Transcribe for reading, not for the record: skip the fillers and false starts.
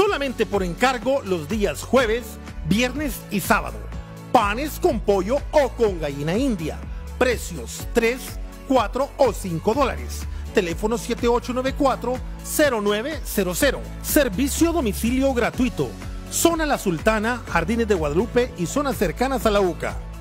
Solamente por encargo los días jueves, viernes y sábado. Panes con pollo o con gallina india. Precios 3, 4 o 5 dólares. Teléfono 7894-0900. Servicio a domicilio gratuito. Zona La Sultana, Jardines de Guadalupe y zonas cercanas a la UCA.